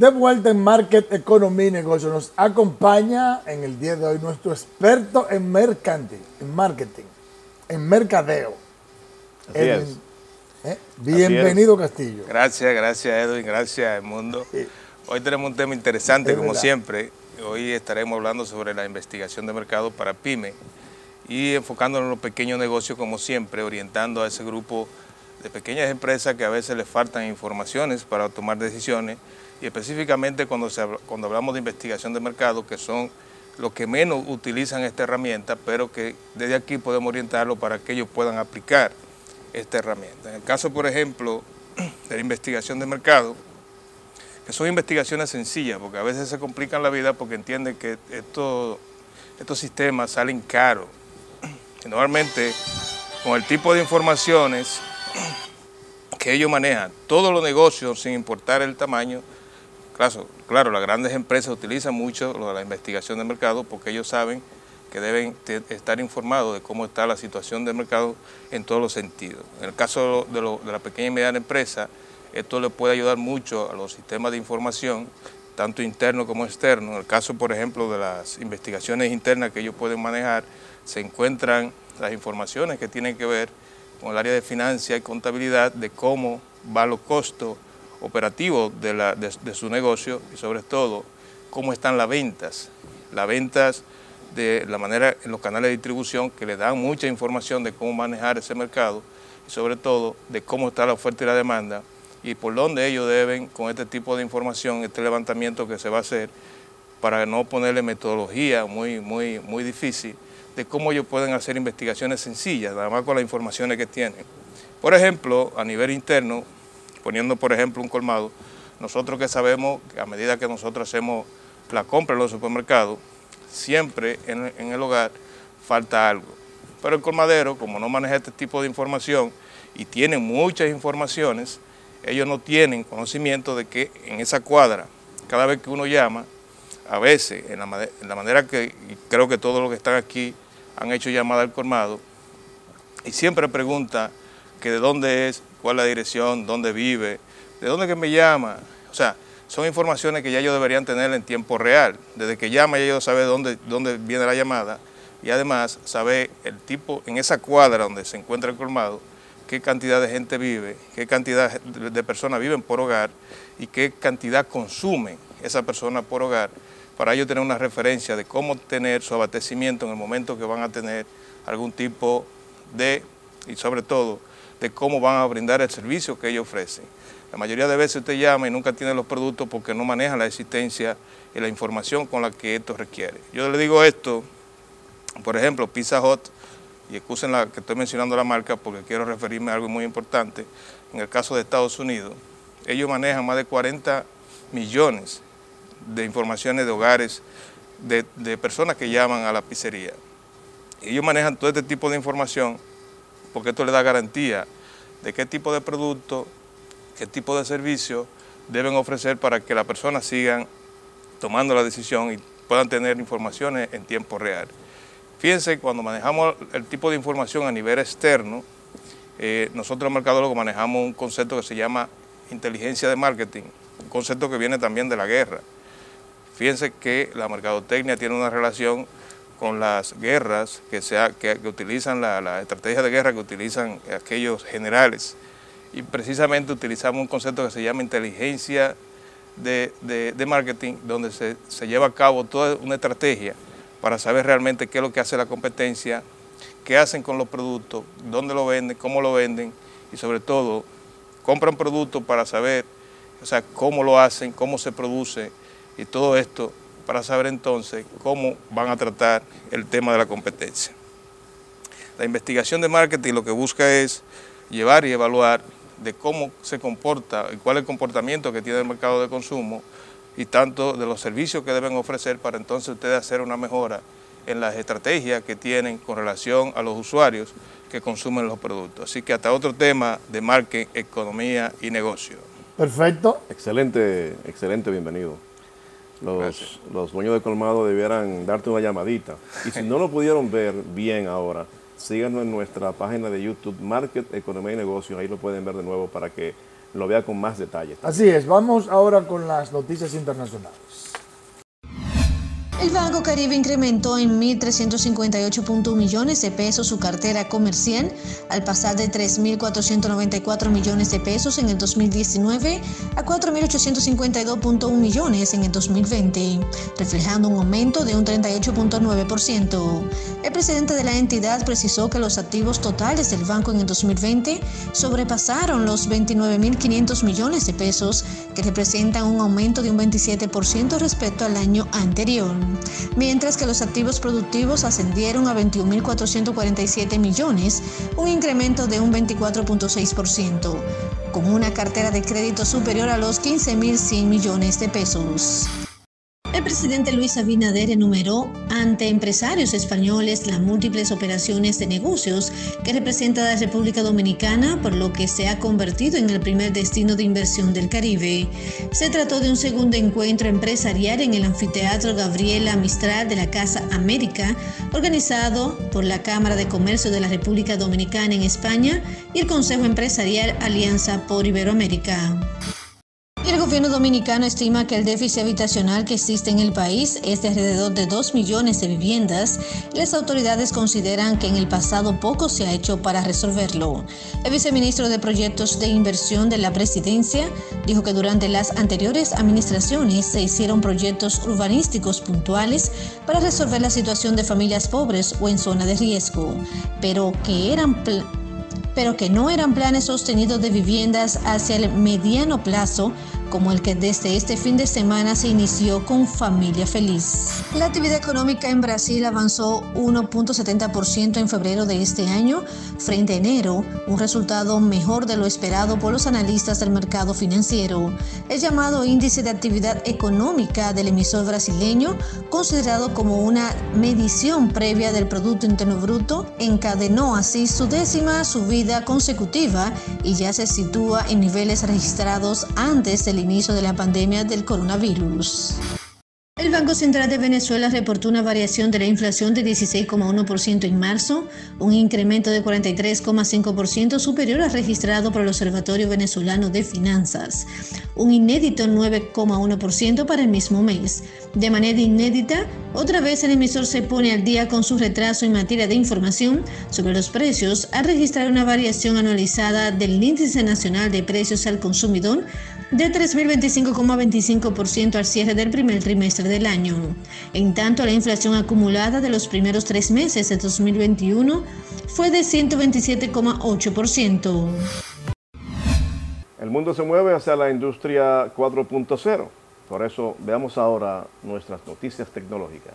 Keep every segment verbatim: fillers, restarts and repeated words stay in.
De vuelta en Market, Economía y Negocio. Nos acompaña en el día de hoy nuestro experto en mercantil, en marketing, en mercadeo. Así en, es. ¿eh? Bienvenido, Así es. Castillo. Gracias, gracias Edwin, gracias Edmundo. Sí. Hoy tenemos un tema interesante, Es como verdad. siempre. Hoy estaremos hablando sobre la investigación de mercado para pyme y enfocándonos en los pequeños negocios, como siempre, orientando a ese grupo de pequeñas empresas que a veces les faltan informaciones para tomar decisiones, y específicamente cuando, se, cuando hablamos de investigación de mercado, que son los que menos utilizan esta herramienta, pero que desde aquí podemos orientarlos para que ellos puedan aplicar esta herramienta. En el caso, por ejemplo, de la investigación de mercado, que son investigaciones sencillas, porque a veces se complican la vida porque entienden que estos, estos sistemas salen caros. Y normalmente, con el tipo de informaciones que ellos manejan, todos los negocios, sin importar el tamaño, claro, claro, las grandes empresas utilizan mucho lo de la investigación de mercado porque ellos saben que deben estar informados de cómo está la situación del mercado en todos los sentidos. En el caso de, lo, de la pequeña y mediana empresa, esto le puede ayudar mucho a los sistemas de información, tanto interno como externo. En el caso, por ejemplo, de las investigaciones internas que ellos pueden manejar, se encuentran las informaciones que tienen que ver con el área de finanzas y contabilidad, de cómo van los costos operativos de, la, de, de su negocio y sobre todo cómo están las ventas. Las ventas de la manera en los canales de distribución que le dan mucha información de cómo manejar ese mercado y sobre todo de cómo está la oferta y la demanda y por dónde ellos deben, con este tipo de información, este levantamiento que se va a hacer, para no ponerle metodología muy, muy, muy difícil, de cómo ellos pueden hacer investigaciones sencillas, nada más con las informaciones que tienen. Por ejemplo, a nivel interno, poniendo por ejemplo un colmado, nosotros que sabemos que a medida que nosotros hacemos la compra en los supermercados, siempre en, en el hogar falta algo. Pero el colmadero, como no maneja este tipo de información y tiene muchas informaciones, ellos no tienen conocimiento de que en esa cuadra, cada vez que uno llama, a veces, en la, en la manera que creo que todos los que están aquí han hecho llamada al colmado, y siempre pregunta que de dónde es, cuál es la dirección, dónde vive, de dónde que me llama. O sea, son informaciones que ya ellos deberían tener en tiempo real. Desde que llama ya ellos saben dónde, dónde viene la llamada y además sabe el tipo, en esa cuadra donde se encuentra el colmado, qué cantidad de gente vive, qué cantidad de personas viven por hogar y qué cantidad consumen esa persona por hogar, para ellos tener una referencia de cómo tener su abastecimiento en el momento que van a tener algún tipo de, y sobre todo, de cómo van a brindar el servicio que ellos ofrecen. La mayoría de veces usted llama y nunca tiene los productos porque no maneja la existencia y la información con la que esto requiere. Yo le digo esto, por ejemplo, Pizza Hut, y excusen la que estoy mencionando la marca porque quiero referirme a algo muy importante. En el caso de Estados Unidos, ellos manejan más de cuarenta millones de informaciones de hogares, de, de personas que llaman a la pizzería. Ellos manejan todo este tipo de información porque esto les da garantía de qué tipo de producto, qué tipo de servicio deben ofrecer para que las personas sigan tomando la decisión y puedan tener informaciones en tiempo real. Fíjense, cuando manejamos el tipo de información a nivel externo, eh, nosotros los mercadólogos manejamos un concepto que se llama inteligencia de marketing, un concepto que viene también de la guerra. Fíjense que la mercadotecnia tiene una relación con las guerras que, sea, que, que utilizan la, la estrategia de guerra que utilizan aquellos generales. Y precisamente utilizamos un concepto que se llama inteligencia de, de, de marketing, donde se, se lleva a cabo toda una estrategia para saber realmente qué es lo que hace la competencia, qué hacen con los productos, dónde lo venden, cómo lo venden y sobre todo compran productos para saber, o sea, cómo lo hacen, cómo se produce y todo esto para saber entonces cómo van a tratar el tema de la competencia. La investigación de marketing lo que busca es llevar y evaluar de cómo se comporta y cuál es el comportamiento que tiene el mercado de consumo y tanto de los servicios que deben ofrecer para entonces ustedes hacer una mejora en las estrategias que tienen con relación a los usuarios que consumen los productos. Así que hasta otro tema de marketing, economía y negocio. Perfecto. Excelente, excelente, bienvenido. Los, los dueños de colmado debieran darte una llamadita. Y si no lo pudieron ver bien ahora, síganos en nuestra página de YouTube, Market, Economía y Negocios. Ahí lo pueden ver de nuevo para que lo vea con más detalle. Así es, vamos ahora con las noticias internacionales. El Banco Caribe incrementó en mil trescientos cincuenta y ocho punto uno millones de pesos su cartera comercial al pasar de tres mil cuatrocientos noventa y cuatro millones de pesos en el dos mil diecinueve a cuatro mil ochocientos cincuenta y dos punto uno millones en el dos mil veinte, reflejando un aumento de un treinta y ocho punto nueve por ciento. El presidente de la entidad precisó que los activos totales del banco en el dos mil veinte sobrepasaron los veintinueve mil quinientos millones de pesos, que representan un aumento de un veintisiete por ciento respecto al año anterior, mientras que los activos productivos ascendieron a veintiún mil cuatrocientos cuarenta y siete millones, un incremento de un veinticuatro punto seis por ciento, con una cartera de crédito superior a los quince mil cien millones de pesos. El presidente Luis Abinader enumeró ante empresarios españoles las múltiples operaciones de negocios que representa la República Dominicana, por lo que se ha convertido en el primer destino de inversión del Caribe. Se trató de un segundo encuentro empresarial en el anfiteatro Gabriela Mistral de la Casa América, organizado por la Cámara de Comercio de la República Dominicana en España y el Consejo Empresarial Alianza por Iberoamérica. El gobierno dominicano estima que el déficit habitacional que existe en el país es de alrededor de dos millones de viviendas. Las autoridades consideran que en el pasado poco se ha hecho para resolverlo. El viceministro de Proyectos de Inversión de la Presidencia dijo que durante las anteriores administraciones se hicieron proyectos urbanísticos puntuales para resolver la situación de familias pobres o en zona de riesgo, pero que eran pl- pero que no eran planes sostenidos de viviendas hacia el mediano plazo, como el que desde este fin de semana se inició con Familia Feliz. La actividad económica en Brasil avanzó uno punto setenta por ciento en febrero de este año frente a enero, un resultado mejor de lo esperado por los analistas del mercado financiero. El llamado Índice de Actividad Económica del emisor brasileño, considerado como una medición previa del Producto Interno Bruto, encadenó así su décima subida consecutiva y ya se sitúa en niveles registrados antes del inicio de la pandemia del coronavirus. El Banco Central de Venezuela reportó una variación de la inflación de dieciséis coma uno por ciento en marzo, un incremento de cuarenta y tres coma cinco por ciento superior al registrado por el Observatorio Venezolano de Finanzas, un inédito nueve coma uno por ciento para el mismo mes. De manera inédita, otra vez el emisor se pone al día con su retraso en materia de información sobre los precios al registrar una variación anualizada del Índice Nacional de Precios al Consumidor de tres mil veinticinco coma veinticinco por ciento al cierre del primer trimestre del año. En tanto, la inflación acumulada de los primeros tres meses de dos mil veintiuno fue de ciento veintisiete coma ocho por ciento. El mundo se mueve hacia la industria cuatro punto cero. Por eso veamos ahora nuestras noticias tecnológicas.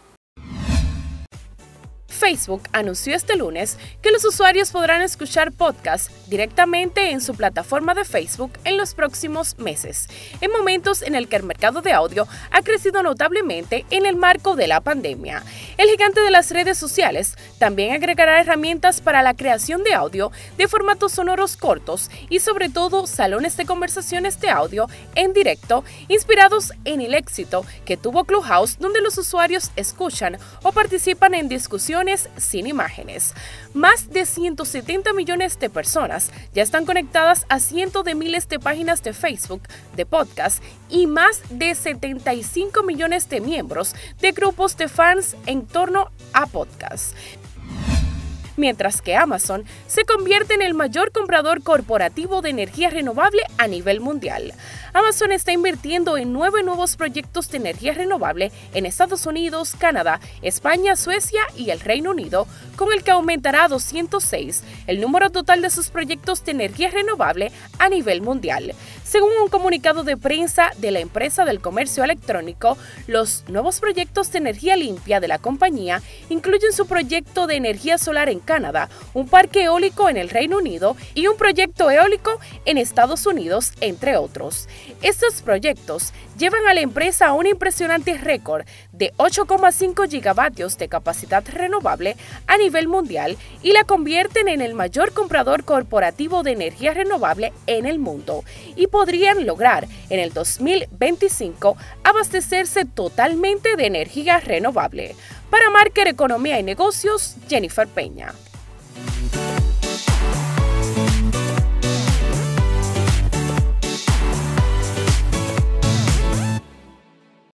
Facebook anunció este lunes que los usuarios podrán escuchar podcasts directamente en su plataforma de Facebook en los próximos meses, en momentos en el que el mercado de audio ha crecido notablemente en el marco de la pandemia. El gigante de las redes sociales también agregará herramientas para la creación de audio de formatos sonoros cortos y sobre todo salones de conversaciones de audio en directo inspirados en el éxito que tuvo Clubhouse, donde los usuarios escuchan o participan en discusiones sin imágenes. Más de ciento setenta millones de personas ya están conectadas a cientos de miles de páginas de Facebook de podcast y más de setenta y cinco millones de miembros de grupos de fans en torno a podcasts. Mientras que Amazon se convierte en el mayor comprador corporativo de energía renovable a nivel mundial. Amazon está invirtiendo en nueve nuevos proyectos de energía renovable en Estados Unidos, Canadá, España, Suecia y el Reino Unido, con el que aumentará a doscientos seis el número total de sus proyectos de energía renovable a nivel mundial. Según un comunicado de prensa de la empresa del comercio electrónico, los nuevos proyectos de energía limpia de la compañía incluyen su proyecto de energía solar en Canadá, un parque eólico en el Reino Unido y un proyecto eólico en Estados Unidos, entre otros. Estos proyectos llevan a la empresa a un impresionante récord de ocho coma cinco gigavatios de capacidad renovable a nivel mundial y la convierten en el mayor comprador corporativo de energía renovable en el mundo y podrían lograr en el dos mil veinticinco abastecerse totalmente de energía renovable. Para Marker Economía y Negocios, Jennifer Peña.